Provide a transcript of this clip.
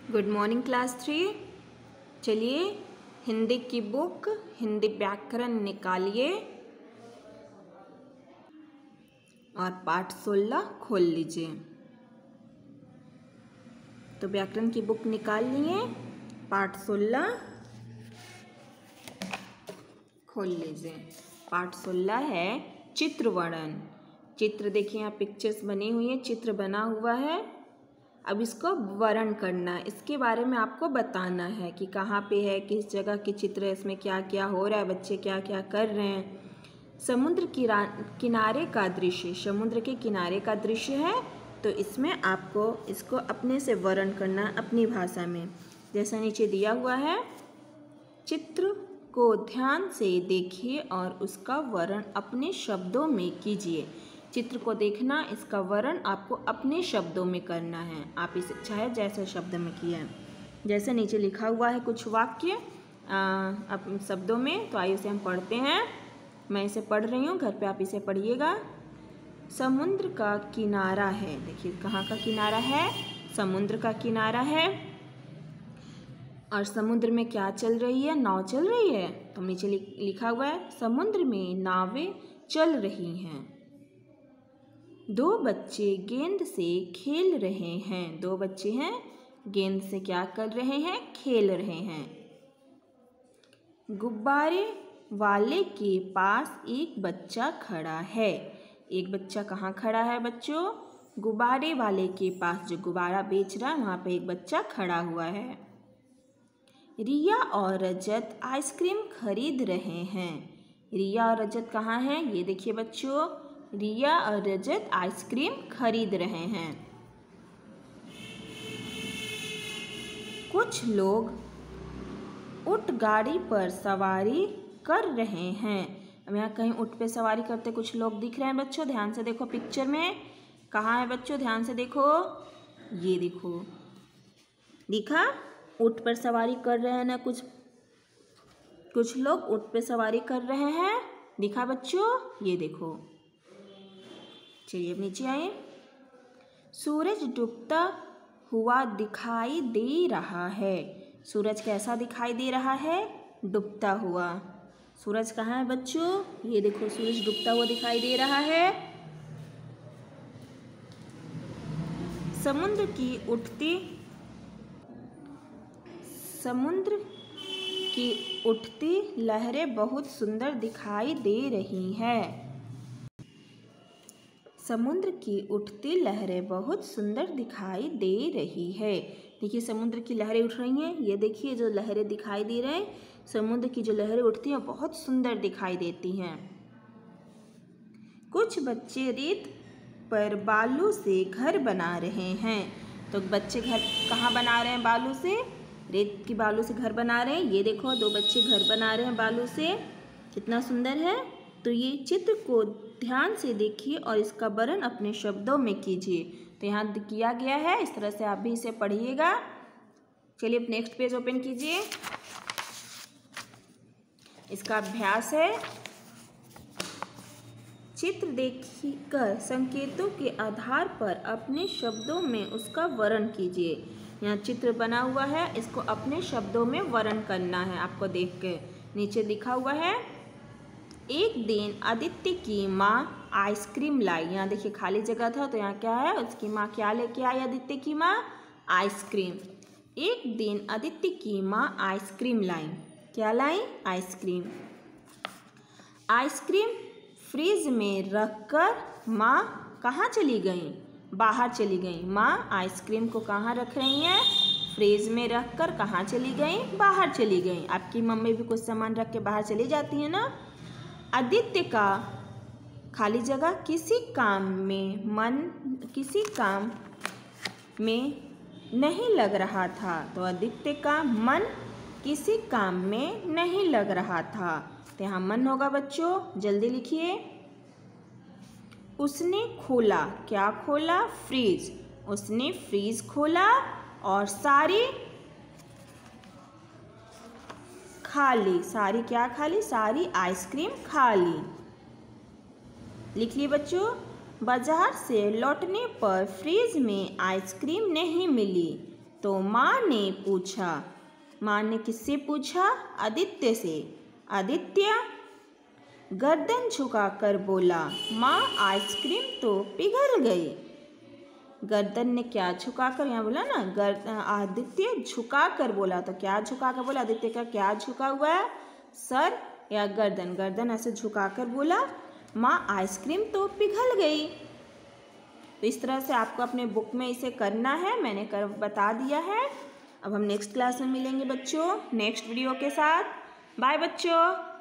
Good morning class 3। चलिए हिंदी की book Hindi व्याकरण निकालिए और पाठ 16 खोल लीजिए। तो व्याकरण की बुक निकाल लिए, पाठ 16 खोल लीजिए। पाठ 16 है चित्र वर्णन। चित्र देखिए, यहाँ पिक्चर्स बनी हुई है, चित्र बना हुआ है। अब इसको वर्णन करना, इसके बारे में आपको बताना है कि कहाँ पे है, किस जगह की चित्र है, इसमें क्या क्या हो रहा है, बच्चे क्या क्या कर रहे हैं। समुद्र किनारे का दृश्य, समुद्र के किनारे का दृश्य है, तो इसमें आपको इसको अपने से वर्णन करना अपनी भाषा में। जैसा नीचे दिया हुआ है, चित्र को ध्यान से देखिए और उसका वर्णन अपने शब्दों में कीजिए। चित्र को देखना, इसका वर्णन आपको अपने शब्दों में करना है। आप इसे चाहे जैसे शब्द में किया है, जैसे नीचे लिखा हुआ है कुछ वाक्य अपने शब्दों में। तो आइए इसे हम पढ़ते हैं। मैं इसे पढ़ रही हूँ, घर पे आप इसे पढ़िएगा। समुद्र का किनारा है, देखिए कहाँ का किनारा है, समुद्र का किनारा है। और समुद्र में क्या चल रही है, नाव चल रही है। तो नीचे लिखा हुआ है समुद्र में नावें चल रही हैं। दो बच्चे गेंद से खेल रहे हैं। दो बच्चे हैं, गेंद से क्या कर रहे हैं, खेल रहे हैं। गुब्बारे वाले के पास एक बच्चा खड़ा है। एक बच्चा कहाँ खड़ा है बच्चों, गुब्बारे वाले के पास, जो गुब्बारा बेच रहा है वहाँ पे एक बच्चा खड़ा हुआ है। रिया और रजत आइसक्रीम खरीद रहे हैं। रिया और रजत कहाँ हैं, ये देखिए बच्चों, रिया और रजत आइसक्रीम खरीद रहे हैं। कुछ लोग ऊंट गाड़ी पर सवारी कर रहे हैं। अब यहाँ कहीं ऊंट पे सवारी करते कुछ लोग दिख रहे हैं बच्चों, ध्यान से देखो पिक्चर में। कहाँ है बच्चों, ध्यान से देखो, ये देखो, दिखा, ऊंट पर सवारी कर रहे हैं ना, कुछ लोग ऊंट पे सवारी कर रहे हैं, दिखा बच्चों, ये देखो। चलिए अब नीचे आए। सूरज डूबता हुआ दिखाई दे रहा है। सूरज कैसा दिखाई दे रहा है, डूबता हुआ। सूरज कहाँ है बच्चों, ये देखो, सूरज डूबता हुआ दिखाई दे रहा है। समुद्र की उठती लहरें बहुत सुंदर दिखाई दे रही हैं। समुद्र की उठती लहरें बहुत सुंदर दिखाई दे रही है। देखिए समुद्र की लहरें उठ रही हैं, ये देखिए जो लहरें दिखाई दे रहे हैं, समुद्र की जो लहरें उठती हैं बहुत सुंदर दिखाई देती हैं। कुछ बच्चे रेत पर बालू से घर बना रहे हैं। तो बच्चे घर कहाँ बना रहे हैं, बालू से, रेत की बालू से घर बना रहे हैं। ये देखो दो बच्चे घर बना रहे हैं बालू से, कितना सुंदर है। तो ये चित्र को ध्यान से देखिए और इसका वर्णन अपने शब्दों में कीजिए। तो यहाँ किया गया है, इस तरह से आप भी इसे पढ़िएगा। चलिए अब नेक्स्ट पेज ओपन कीजिए। इसका अभ्यास है, चित्र देखकर संकेतों के आधार पर अपने शब्दों में उसका वर्णन कीजिए। यहाँ चित्र बना हुआ है, इसको अपने शब्दों में वर्णन करना है आपको देख के। नीचे लिखा हुआ है, एक दिन आदित्य की माँ आइसक्रीम लाई। यहाँ देखिए खाली जगह था, तो यहाँ क्या है, उसकी माँ क्या लेके आई, आदित्य की माँ आइसक्रीम। एक दिन आदित्य की माँ आइसक्रीम लाई, क्या लाई, आइसक्रीम। आइसक्रीम फ्रिज में रखकर माँ कहाँ चली गई, बाहर चली गई। माँ आइसक्रीम को कहाँ रख रही हैं, फ्रिज में रखकर कहाँ चली गई, बाहर चली गई। आपकी मम्मी भी कुछ सामान रख के बाहर चली जाती है ना। आदित्य का खाली जगह किसी काम में नहीं लग रहा था। तो आदित्य का मन किसी काम में नहीं लग रहा था, तो यहाँ मन होगा बच्चों, जल्दी लिखिए। उसने खोला, क्या खोला, फ्रिज। उसने फ्रिज खोला और सारी क्या खा ली, सारी आइसक्रीम खा ली। लिख लिए बच्चों। बाजार से लौटने पर फ्रिज में आइसक्रीम नहीं मिली। तो माँ ने पूछा। माँ ने किससे पूछा? आदित्य से। आदित्य गर्दन झुकाकर बोला, माँ आइसक्रीम तो पिघल गई। गर्दन ने क्या झुकाकर, यहाँ बोला ना, आदित्य झुकाकर बोला। तो क्या झुकाकर बोला? आदित्य का क्या झुका हुआ है? सर या गर्दन? गर्दन ऐसे झुकाकर बोला, माँ आइसक्रीम तो पिघल गई। तो इस तरह से आपको अपने बुक में इसे करना है, मैंने कर बता दिया है। अब हम नेक्स्ट क्लास में मिलेंगे बच्चों, नेक्स्ट वीडियो के साथ। बाय बच्चों।